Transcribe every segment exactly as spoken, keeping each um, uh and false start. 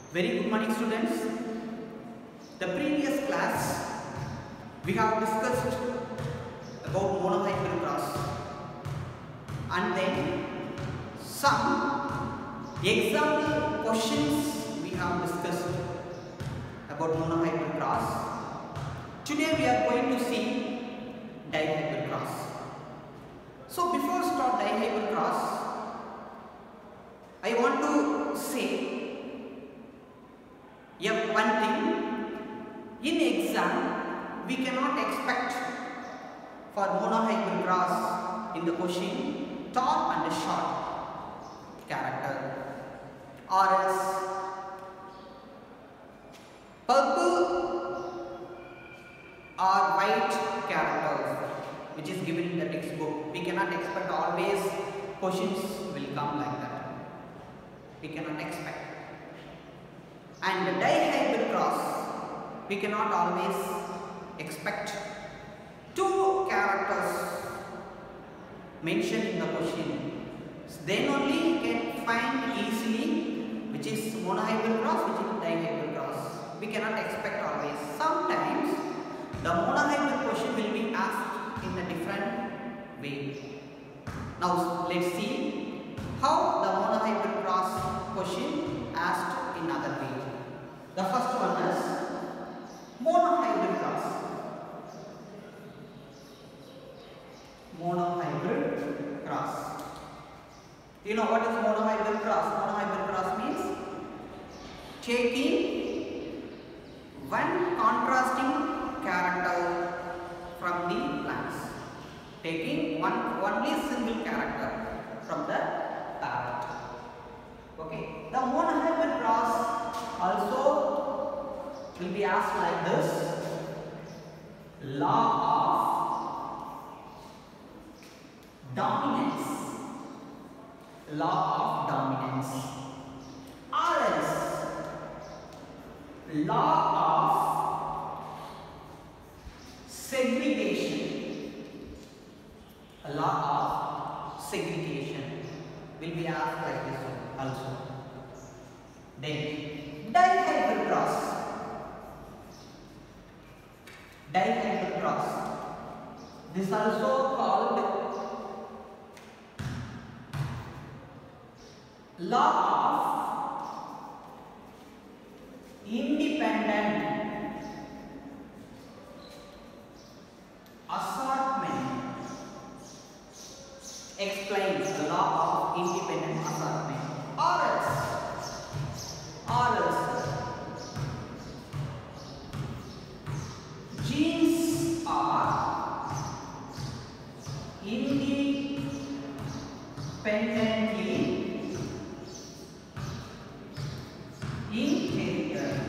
Very good morning, students. The previous class we have discussed about monohybrid cross and then some example questions we have discussed about monohybrid cross. Today we are going to see dihybrid cross. So before start dihybrid cross, I want to say yeah, one thing. In exam, we cannot expect for monohybrid cross in the question tall and short character, or else purple or white characters, which is given in the textbook. We cannot expect always questions will come like that. We cannot expect. And the dihybrid cross, we cannot always expect two characters mentioned in the question. So then only you can find easily which is monohybrid cross, which is dihybrid cross. We cannot expect always. Sometimes the monohybrid question will be asked in a different way. Now let's see how the monohybrid cross question asked in other way. The first one is monohybrid cross. Monohybrid cross. You know what is monohybrid cross? Monohybrid cross means taking one contrasting character from the plants. Taking one only single character from the parrot. Okay. The monohybrid cross also will be asked like this: law of dominance, law of dominance, or else law of segregation, law of segregation will be asked like this also. Then dihybrid cross. Dihybrid cross. This also called law of independent assortment. Explains the law of independent assortment. Or else Or else genes are independently inherited.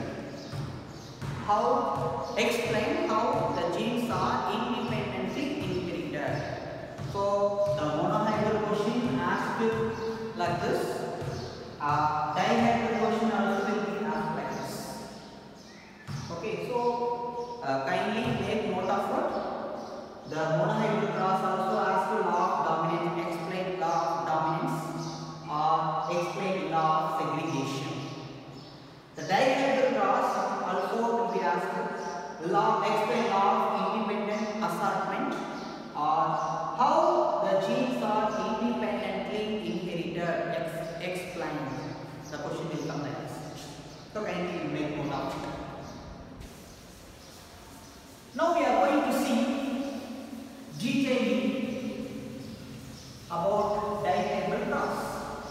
How explain how the genes are independently inherited? So the monohybrid question asked like this. Uh, dihybrid question also will be asked like this. Okay, so uh, kindly make note of it. The monohybrid cross also asks law of dominance, explain law of dominance, or explain law of segregation. The dihybrid cross also will be asked law, explain law of independent assortment, or how the genes are independently inherited. Explain. The question will come like this. So kindly make note of it. Now we are going to see detailing about dihybrid cross.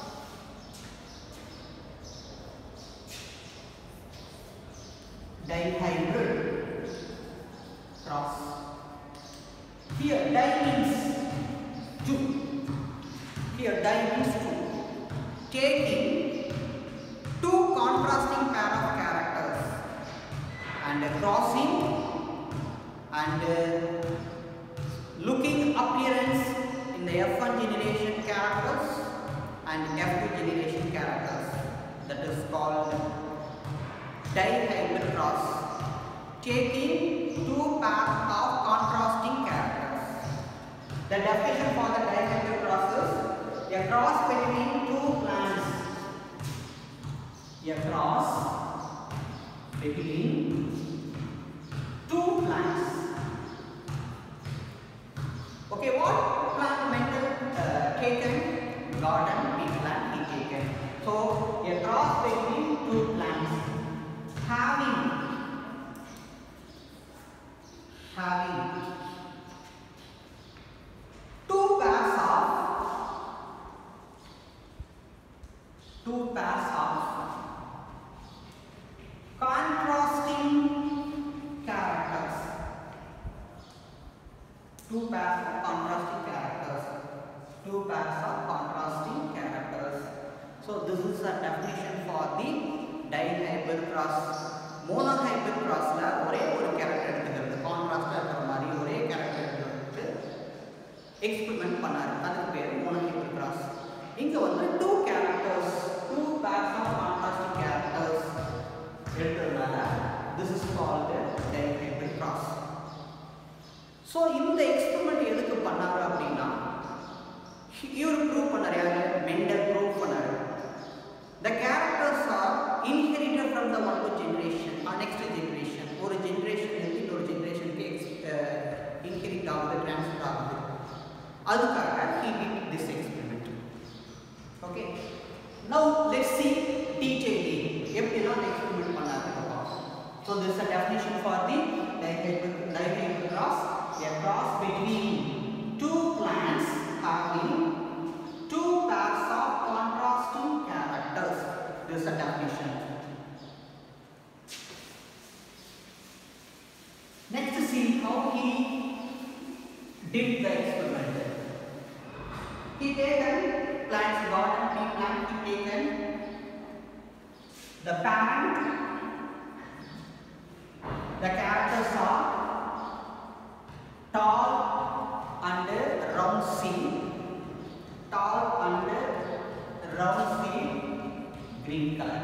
Dihybrid cross. Here di means two. Here di means two. Taking two contrasting pair of characters and uh, crossing and uh, looking appearance in the F one generation characters and F two generation characters. That is called dihybrid cross. Taking two pairs of contrasting characters. The definition for the dihybrid cross is a cross between two plants a cross between two plants. Okay, what plant Mendel uh, taken? Garden pea plant he taken. So a cross between two plants having having two pairs of two pairs of contrasting characters. Two pairs of contrasting characters. Two pairs of contrasting characters. So this is a definition for the dihybrid cross. Monohybrid cross la ஒரே ஒரு character எடுத்துக்கிறது, கான்ட்ராஸ்டா இருக்கிற மாதிரி ஒரே character எடுத்து experiment பண்ணாரு. அதுக்கு பேர் monohybrid cross. இங்க வந்து two characters, two pairs of contrasting characters எடுத்ததுனால this is called dihybrid cross. So இந்த எக்ஸ்பெரிமெண்ட் எதுக்கு பண்ணாரு அப்படின்னா, இவர் ப்ரூவ் பண்ணாரு, யாரு? மெண்டல் ப்ரூவ் பண்ணாரு. The characters are inherited from the one to generation or next generation. ஒரு generation இருந்து இன்னொரு generationக்கு inherit ஆகுது, transfer ஆகுது. அதுக்காக he did this experiment. Okay. Now let's see detailing. எப்படிலாம் experiment பண்ணாருன்னு பார்ப்போம். So this is a definition for the dihybrid cross. A cross between two plants having two pairs of contrasting characters. This is a definition. Next, see how he did the experiment. He taken plants, garden pea plant. He taken the parent. The characters are tall and round seed. Tall and round seed, green color.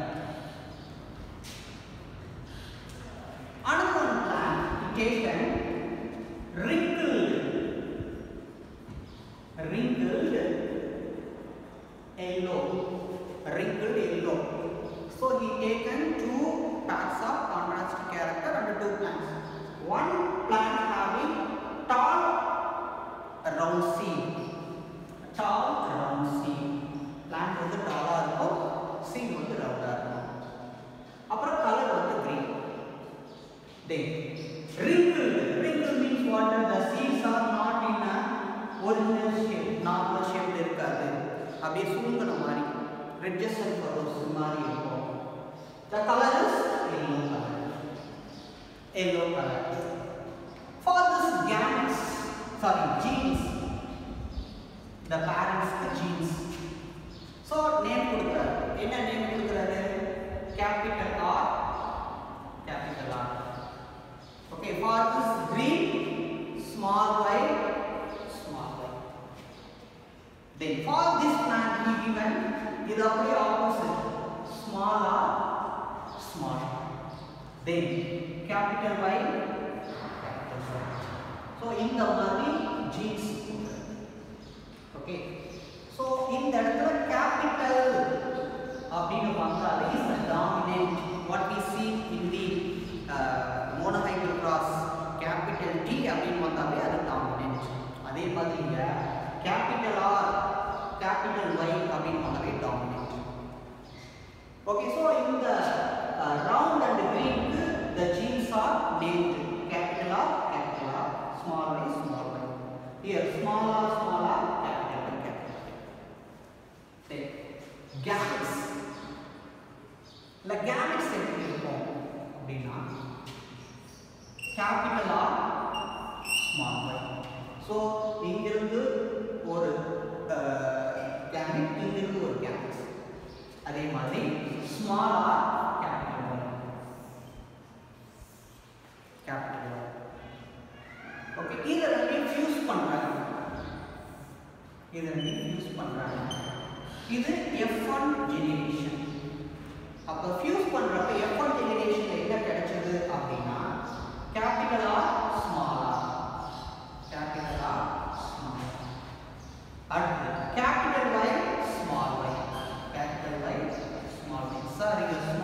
Another one plant taken wrinkled, wrinkled yellow, wrinkled yellow. So he taken two pairs of contrasting character and two plants. One plant having tall round seed. Tall round seed. Plant வந்து டாலா இருக்கும், seed வந்து ரவுண்டா இருக்கும். அப்புறம் colour வந்து green. Then wrinkled. Wrinkled means what? The seeds are not in a original shape. Normal shape இருக்காது. அப்படியே சுருங்கன மாதிரி ridges and furrows மாதிரி இருக்கும். The color is yellow color. Yellow color. For this gametes, sorry, genes, the parents the genes. So name கொடுக்கிறார். என்ன name கொடுக்கிறாரு? Capital R, capital R. Okay, for this green, small y, small y. Then for this plant he given இது அப்படியே opposite, small r, small. Then capital Y, capital Y. So இந்த மாதிரி genes. Okay. So இந்த இடத்துல capital அப்படின்னு வந்தாலே is the dominant. What we see in the uh, monohybrid cross, capital T அப்படின்னு வந்தாலே அது dominant. அதே மாதிரி இங்க capital R, capital Y அப்படின்னு வந்தாலே dominant. Okay, so in the uh, round and green the genes are named capital R, capital R, small y, small y. Here small r, small r, capital Y, capital Y. Then gametes. The gametes எப்படி இருக்கும் அப்படின்னா capital R, small y. So இங்கிருந்து ஒரு gamete, இங்கிருந்து ஒரு gamete. அதே மாதிரி small r, capital Y, capital Y. Okay, இத ரெண்டையும் ஃபியூஸ் பண்றாங்க. இத ரெண்டையும் ஃபியூஸ் பண்றாங்க. இது F one generation. அப்ப ஃபியூஸ் பண்றப்ப F one generation என்ன கிடைச்சது அப்படினா capital R, small r, capital R, small r. அடுத்து capital Y, small y, capital Y, small y. Sir, இது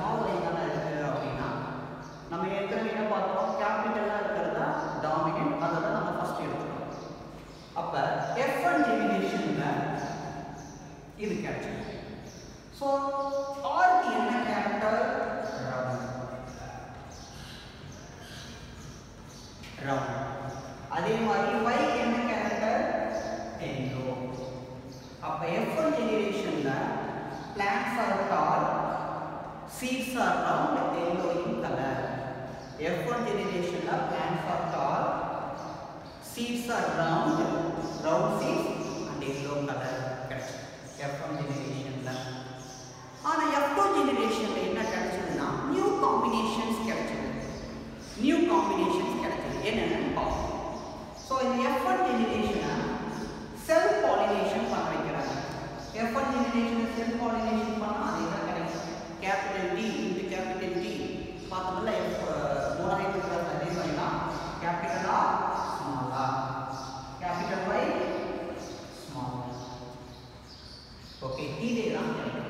seeds are round yellow in color. F one generation la plants are tall, seeds are round, round seeds and yellow color. F one generation la. ஆனா F two generation la என்ன கிடைச்சதுன்னா new combinations கிடைச்சது. New combinations கிடைச்சது. என்னன்னு பாப்போம். So in F one generation self pollination பண்ண வைக்கிறாங்க. F one generation self pollination பண்ணா அது என்ன கிடைக்கும்? Capital T into capital T. பார்த்தோம்ல F monohybrid cross அதே மாதிரி தான். Capital R small r. Capital Y small r. Okay, இதே தான் கிடைக்கும்.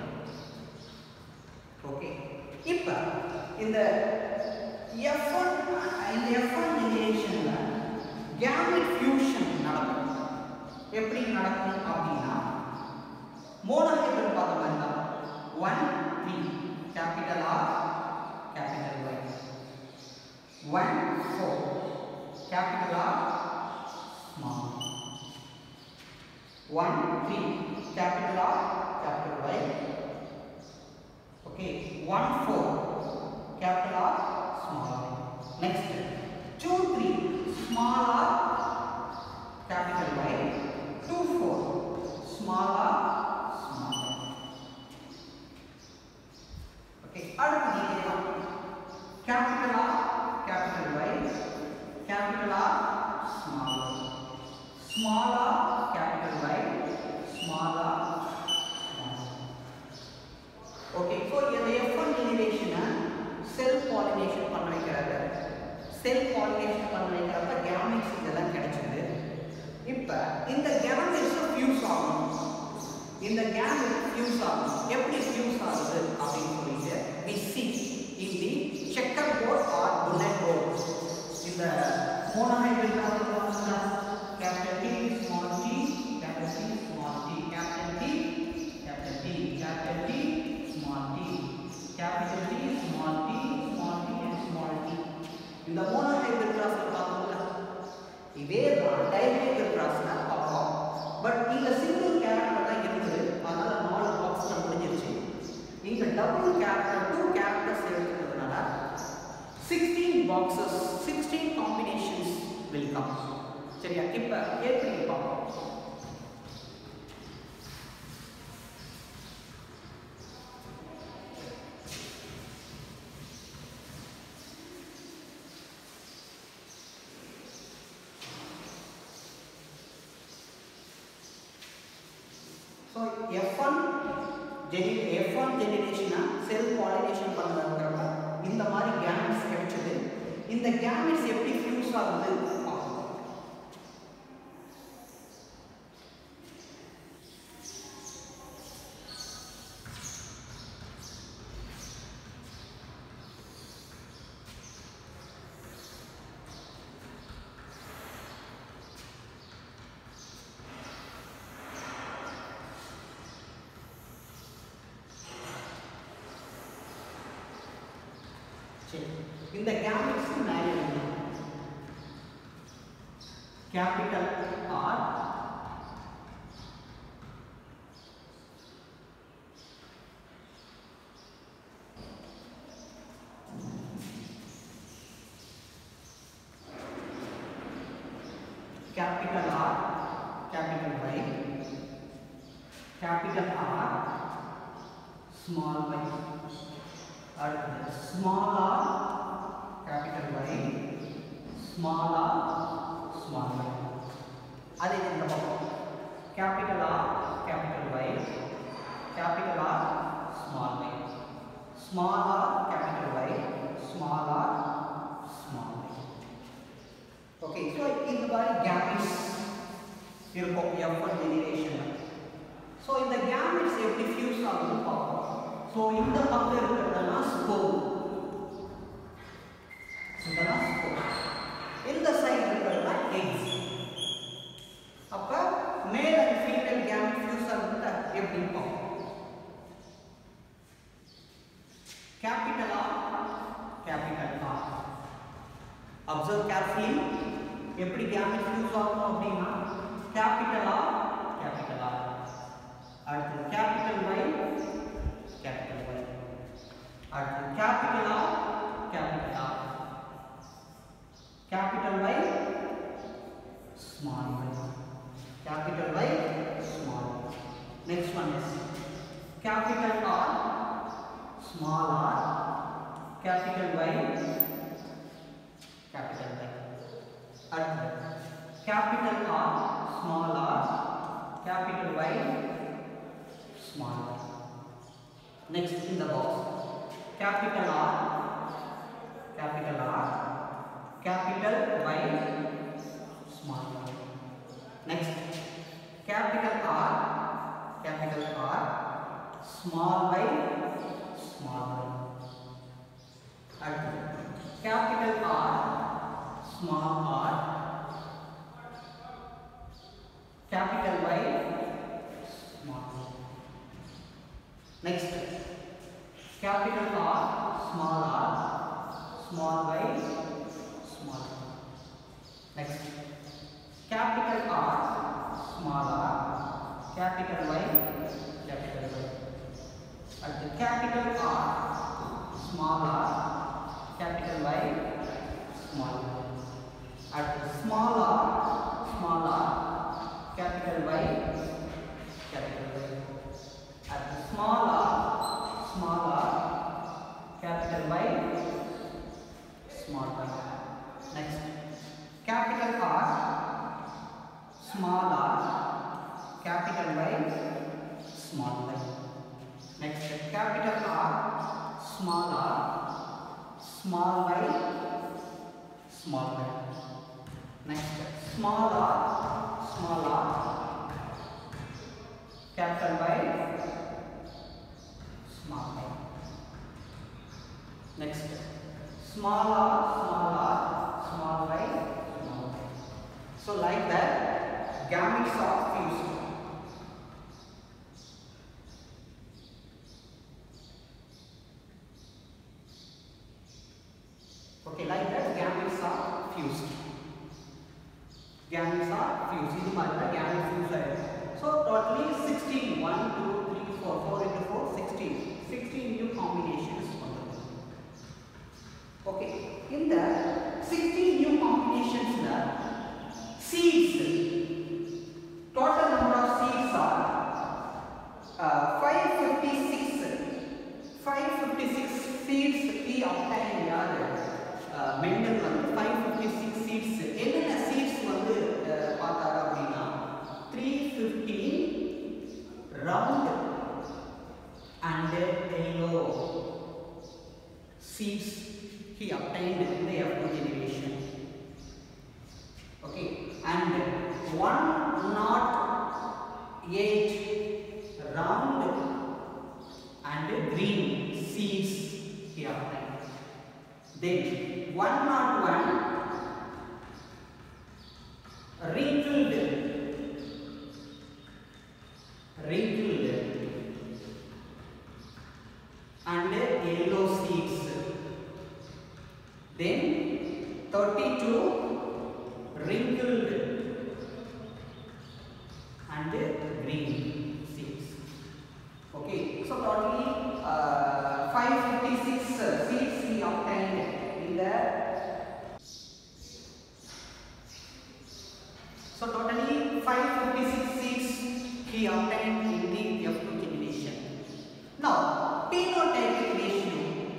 Okay. இப்போ இந்த F one இந்த F one generation ல gamete fusion நடக்கும். எப்படி நடக்கும் அப்படினா monohybrid பார்த்த மாதிரி தான். one three capital R capital Y. one four capital R small. one three capital R capital Y. Okay, one four capital R small. Next two three small r capital Y. two four small r small y. Okay, அடுத்து இதேதான் capital R capital Y capital R small r small r capital Y small r small r. Okay, so இந்த F one generation self pollination பண்ண வைக்கிறாங்க. self pollination பண்ண வைக்கிறப்ப gametes இதெல்லாம் கிடைச்சது. இப்போ இந்த gametes fuse ஆகும். இந்த gametes fuse ஆகும். எப்படி fuse ஆகுது அப்படின்னு சொல்லிட்டு we see in the checkerboard or bullet board. இந்த monohybrid பார்த்தீங்கன்னா capital T small t capital T small t capital T capital T capital T small t capital T small t small t and small t. இந்த monohybrid cross பார்த்தோம்ல இதே தான் dihybrid cross ல பார்த்தோம். But இங்க single character தான் இருக்குது. அதனால நாலு பாக்ஸ் தான் முடிஞ்சிருச்சு. இங்க டபுள் கேரக்டர் two கேரக்டர்ஸ் எடுத்துக்கிறதுனால sixteen boxes sixteen combinations will come. சரியா? இப்போ எப்படி பார்ப்போம். So F one F one generation self pollination பண்றதுக்காக இந்த மாதிரி gametes கிடைச்சது. இந்த gametes எப்படி fuse ஆகுது பார்ப்போம். இந்த gametes மேலே capital R capital R capital Y capital R small y அடுத்து small r capital Y small r small y. அதே இந்த பக்கம் capital R capital Y capital R small y small r capital Y small r small y. Okay, so இந்த மாதிரி gametes இருக்கும் F one generation. So இந்த gametes எப்படி fuse ஆகுதுன்னு பார்ப்போம். So இந்த பக்கம் இருக்கிறதெல்லாம் spore. இதெல்லாம் spore. இந்த சைடு இருக்கிறதெல்லாம் eggs. அப்ப male and female gamete fuse ஆகுதுன்னா எப்படி பார்ப்போம். Capital R capital R. Observe carefully. எப்படி gamete fuse ஆகும் அப்படின்னா capital R capital R. அடுத்து capital Y capital Y. அடுத்து capital R, capital R, capital Y, small y, capital Y, small y. Next one is capital R, small r, capital Y, capital Y. அடுத்து capital R, small r, capital Y, small y. Next in the box, capital R, capital R, capital Y, small y. Next, capital R, capital R, small y, small y. அடுத்து capital R, small r, capital Y, small y. Next, capital R, small r, small y, small y. Next, capital R, small r, capital Y, capital Y. At the capital R, small r, capital Y, small y. At the small r, small r, capital Y, capital Y. At the small r, small r, capital Y, small y. Next, capital R, small r, capital Y, small y. Next, capital R, small r, small y, small y. Next, small r, small r, capital Y, small y. Next, small r, small r, small y, small y. So like that, gametes are fused. Okay, like that, gametes are fused. Gametes are fused. This is the gamete fused. So totally sixteen. one, two, three, four. four into four, sixteen. sixteen new combinations. Okay, in the sixteen new combinations, the seeds, total number of seeds are uh, five hundred fifty-six. five hundred fifty-six seeds we obtained here. Uh, Mendel வந்து five hundred fifty-six seeds. என்னென்ன seeds வந்து பார்த்தாரு அப்படின்னா three hundred fifteen round and yellow seeds he obtained in the F two generation. Okay, and one hundred eight round and green seeds he obtained. Then one hundred one wrinkled wrinkled and yellow seeds. Then thirty-two wrinkled and green seeds. Okay, so totally uh, five hundred fifty-six uh, seeds we obtained in the. So totally five hundred fifty-six seeds he obtained in the F two generation. Now phenotypic ratio.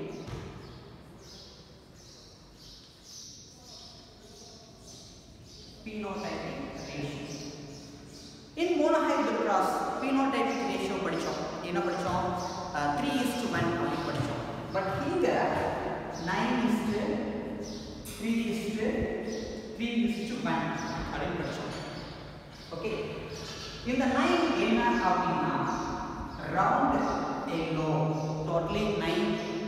Phenotypic ratio. In monohybrid cross, phenotypic ratio படிச்சோம். என்ன படிச்சோம்? three is to one அப்படி படிச்சோம். But here nine is to three is to three is to one அப்படி படிச்சோம். Okay. இந்த nine என்ன அப்படின்னா round yellow, totally nine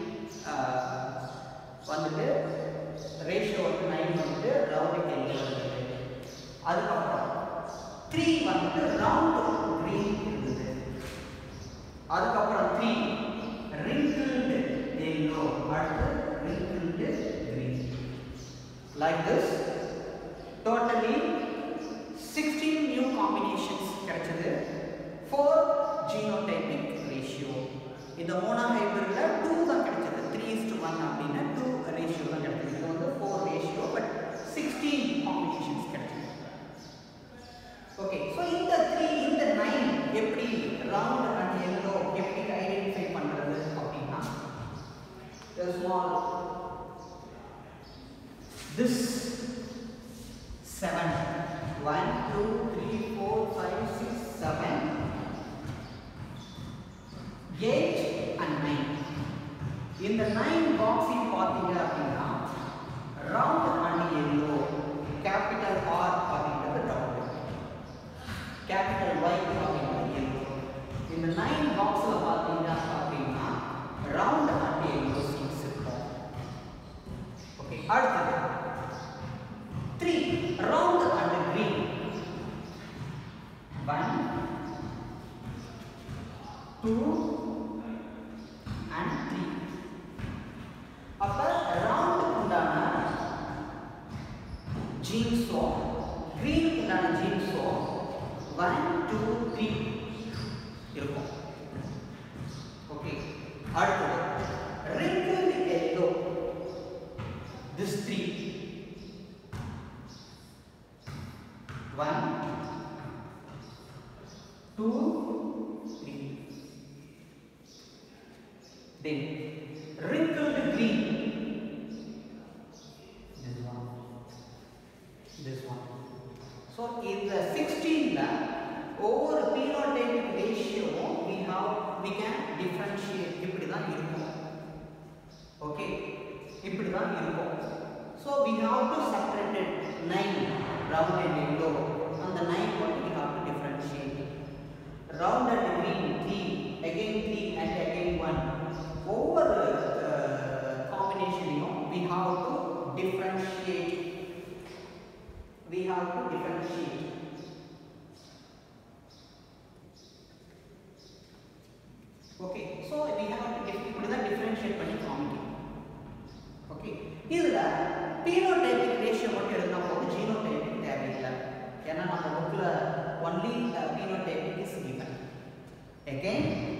வந்துட்டு ratio வந்து nine வந்துட்டு round yellow வந்துட்டு. அதுக்கப்புறம் three வந்துட்டு round green இருந்தது. அதுக்கப்புறம் three wrinkled yellow, அடுத்து wrinkled green. Like this, totally sixteen new combinations கிடைச்சது. four genotypic ratio. இந்த monohybridல two தான் கிடைச்சது. the small, this seven, one, two, three, four, five, six, seven, eight and nine. In the nine box in பார்த்தீங்க அப்படின்னா round and yellow, capital R அப்படிங்கிறது round, capital Y அப்படிங்கிறது yellow. இந்த nine boxல பார்த்தீங்க அப்படின்னா round and yellow seeds இருக்கும். Okay, அடுத்து three round and green. one, two and three. அப்ப round உண்டான genes ஓ green உண்டான genes ஓ one, two, three இருக்கும். ஓகே, அடுத்து wrinkled yellow, this three, one, two, three. Then wrinkled green, this one, this one. So in the sixteen la over phenotypic ratio we have we can differentiate. இப்படி தான் இருக்கும். Okay, இப்படி தான் இருக்கும். So we have to separate it nine round and yellow, and the nine what we have to differentiate. Round and green three, again three and again one. Over uh, combination, you know, we have to differentiate. We have to differentiate. Okay, so we have to differentiate பண்ணி காமிக்கணும். Okay, இதுல phenotypic ratio மட்டும் எழுதினா போதும், genotypic தேவையில்லை. ஏன்னா நம்ம புக்ல only the phenotypic is given. Again,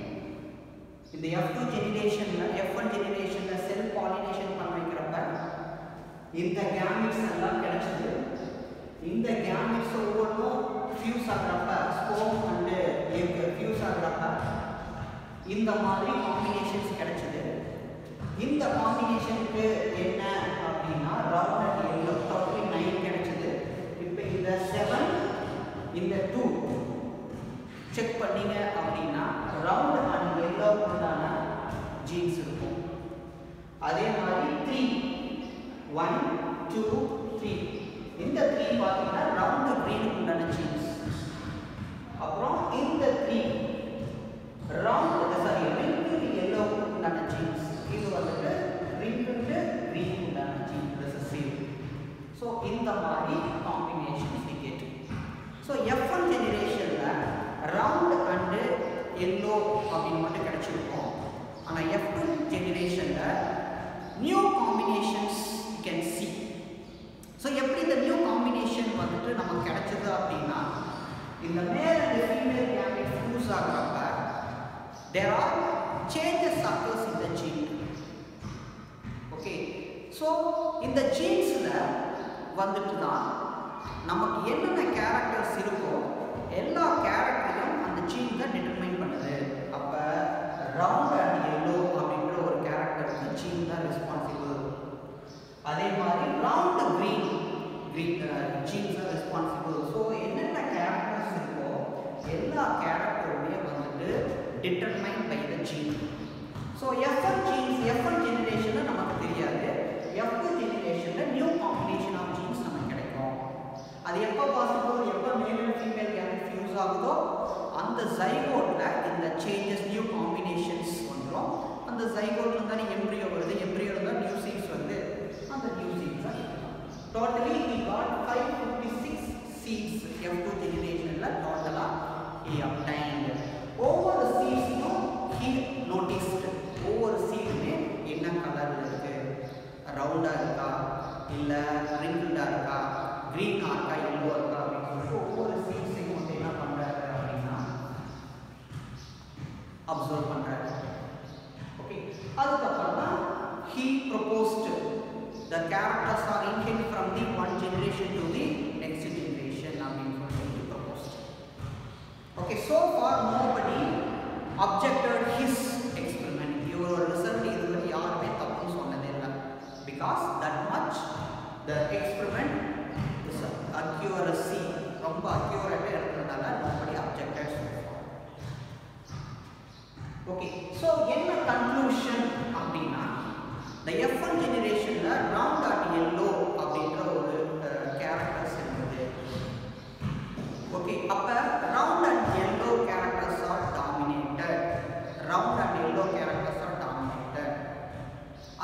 in the F two generation la F one generation la cell pollination பண்ண வைக்கிறப்ப இந்த gametes எல்லாம் கிடைச்சது. இந்த gametes ஒவ்வொன்றும் fuse ஆகறப்ப sperm and egg fuse ஆகறப்ப இந்த மாதிரி combinations கிடைச்சது. இந்த combinationக்கு என்ன அப்படின்னா round and yellow totally nine கிடைச்சது. இப்போ இந்த seven இந்த two செக் பண்ணீங்க அப்படின்னா round and yellow உண்டான genes இருக்கும். அதே மாதிரி three, one, two, three, இந்த three பார்த்தீங்கன்னா round green உண்டான genes. அப்புறம் இந்த three round sorry wrinkled yellow உண்டான genes. இது வந்துட்டு wrinkled green உண்டான genes recessive. So இந்த மாதிரி combinations we get. So F one generation ல round and yellow அப்படின்னு மட்டும் கிடைச்சிருக்கும். ஆனா F two generation ல new combinations you can see. So எப்படி இந்த new combination வந்துட்டு நமக்கு கிடைச்சது அப்படின்னா இந்த male and female gamete fuse ஆகறப்ப there are changes occurs in the gene. Okay, so இந்த genesல வந்துட்டு தான் நமக்கு என்னென்ன characters இருக்கோ எல்லா கேரக்டரையும் அந்த ஜீன் தான் டிட்டர்மைன் பண்ணுது. அப்ப round and yellow அப்படின்ற ஒரு கேரக்டருக்கு ஜீன் தான் ரெஸ்பான்சிபிள். அதே மாதிரி round green green ஜீன்ஸ் தான் ரெஸ்பான்சிபிள். ஸோ என்னென்ன கேரக்டர்ஸ் இருக்கோ எல்லா கேரக்டருடைய வந்துட்டு determine by the gene. So F one genes F one ஜெனரேஷன்ல நமக்கு தெரியாது. F two ஜெனரேஷன்ல நியூ காம்பினேஷன் ஆஃப் ஜீன்ஸ் நமக்கு கிடைக்கும். அது எப்போ பாசிபிள், எப்போ male and female gamete fuse ஆகுதோ அந்த ஜைகோட்ல இந்த சேஞ்சஸ் நியூ காம்பினேஷன்ஸ் வந்துடும். அந்த ஜைகோட்ல இருந்தா எம்ப்ரியோ வருது, எம்ப்ரியோல தான் நியூ சீட்ஸ் வருது, அந்த நியூ சீட்ஸ் தான் totally we got five hundred fifty-six seeds F two ஜெனரேஷன்ல டோட்டலா he obtained. ஒவ்வொரு சீட்ஸும் he noticed ஒவ்வொரு சீடுமே என்ன கலர்ல இருக்கு, ரவுண்டா இருக்கா இல்ல ரிங்கிள்டா இருக்கா, கிரீனா இருக்கா எல்லோ இருக்கா அப்படின்னு சொல்லிட்டு ஒவ்வொரு சீட்ஸையும் வந்து என்ன பண்றாரு அப்படின்னா அப்சர்வ் பண்றாரு. ஓகே, அதுக்கப்புறம் தான் he proposed the characters are inherited from the one generation to the next generation அப்படின்னு சொல்லி he proposed. Okay, so far nobody objected his experiment. இவரோட ரிசல்ட் இதுவரை யாருமே தப்புன்னு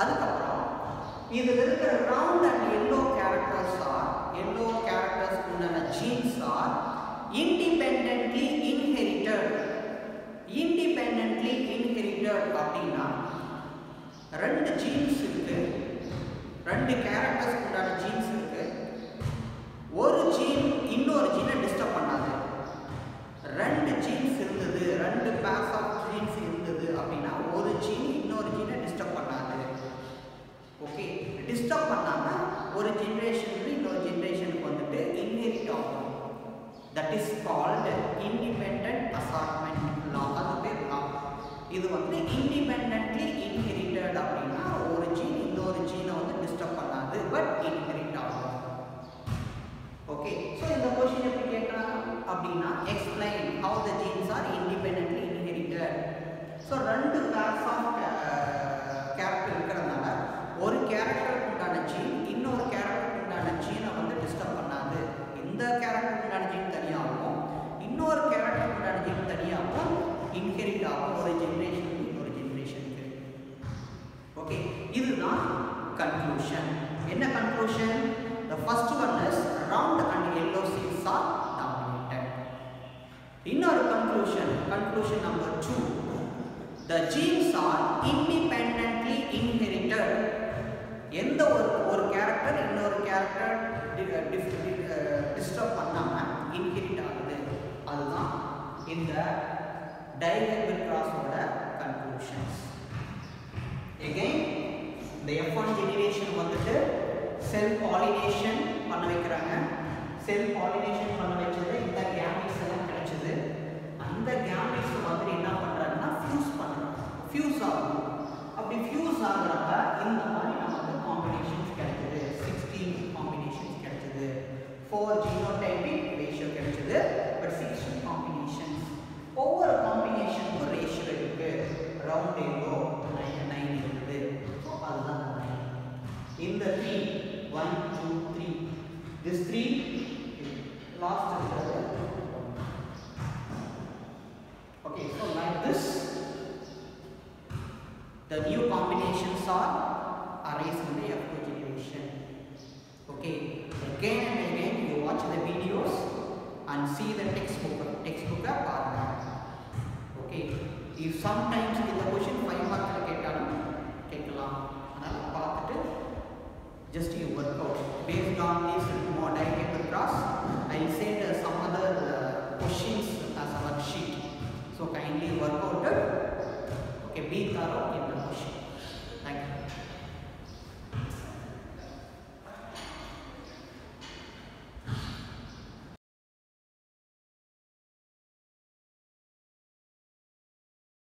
அதுக்கப்புறம் இதில் இருக்கிற round and yellow characters are yellow characters உண்டான genes are independently inherited. independently inherited அப்படின்னா ரெண்டு genes இருக்கு, ரெண்டு characters உண்டான genes இருக்கு. ஒரு gene இன்னொரு gene டிஸ்டர்ப் பண்ணாது. ரெண்டு genes இருந்தது, ரெண்டு pairs of genes இருந்தது அப்படின்னா ஒரு gene இன்னொரு gene டிஸ்டர்ப் பண்ணாது. ஓகே, டிஸ்டர்ப் பண்ணாம ஒரு ஜெனரேஷன்ல இன்னொரு ஜெனரேஷனுக்கு வந்துட்டு இன்ஹெரிட் ஆகும். That is called independent assortment law. அது பேர் லா. இது வந்து இண்டிபெண்டன்ட்லி இன்ஹெரிட்டட் அப்படின்னா ஒரு ஜீன் இன்னொரு ஜீனை வந்து டிஸ்டர்ப் பண்ணாது, பட் இன்ஹெரிட் ஆகும். ஓகே, ஸோ இந்த கொஸ்டின் எப்படி கேட்கலாம் அப்படின்னா explain how the genes are independently inherited. So ரெண்டு பேர்ஸ் ஆஃப் கேரக்டர் இருக்கிறதுனால ஒரு கேரக்டருக்கு உண்டான ஜீன் இன்னொரு கேரக்டருக்கு உண்டான ஜீனை வந்து டிஸ்டர்ப் பண்ணாது. இந்த கேரக்டருக்கு உண்டான ஜீன் தனியாகவும் இன்னொரு கேரக்டருக்கு உண்டான ஜீன் தனியாகவும் இன்ஹெரிட் ஆகும் ஒரு ஜெனரேஷனுக்கு இன்னொரு ஜெனரேஷனுக்கு. ஓகே, இதுதான் கன்க்ளூஷன். என்ன conclusion? The first one is round and yellow seeds are dominated. இன்னொரு conclusion, conclusion number two, the genes are independently inherited. எந்த ஒரு ஒரு கேரக்டர் இன்னொரு கேரக்டர் டிஸ்டர்ப் பண்ணாம இன்ஹெரிட் ஆகுது. அதுதான் இந்த டைஹெட்ரல் கிராஸோட கன்க்ளூஷன்ஸ். again இந்த எஃப் ஒன் ஜெனரேஷன் வந்துட்டு செல் பாலினேஷன் பண்ண வைக்கிறாங்க. செல் பாலினேஷன் பண்ண வச்சது இந்த கேமெட்ஸ் எல்லாம் கிடைச்சது. அந்த கேமெட்ஸ் வந்து என்ன பண்றாங்கன்னா ஃபியூஸ் பண்றாங்க, ஃபியூஸ் ஆகும். அப்படி ஃபியூஸ் ஆகுறப்ப இந்த மாதிரி நமக்கு காம்பினேஷன்ஸ் கிடைச்சது. சிக்ஸ்டீன் காம்பினேஷன்ஸ் கிடைச்சது. ஃபோர் ஜீனோடைபிக் ரேஷியோ கிடைச்சது. But sixteen combinations. ஒவ்வொரு காம்பினேஷனுக்கும் ரேஷியோ இருக்கு. ரவுண்ட் எல்லோ நைன் நைன் இருக்குது. ஸோ அதுதான் நைன். இந்த three one two three this three last இருக்கிறது. Okay, so like this the new combinations are arise in the F two generation. Okay, again and again you watch the videos and see the textbook textbook partner. Okay, if sometimes in the question five mark la kettalu kekkalam, adala paathu just you work out based on this more diagonal cross. I will send uh, some other uh, questions as a worksheet, so kindly work out. Okay, be thorough in the question. Thank you.